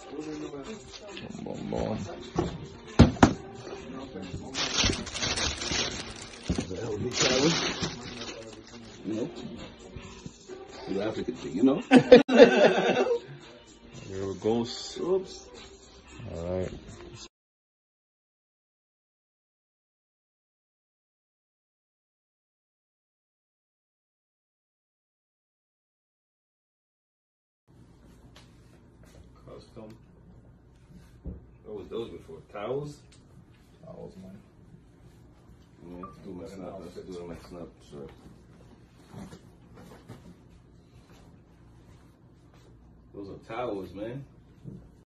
Boom, boom. The hell big towel? You know? You African thing, you know? Here it goes. Oops. Alright. Custom. What was those before? Towels? Towels, man. Yeah, let's do my snap. Let's do my snap shirt. Those are towels, man.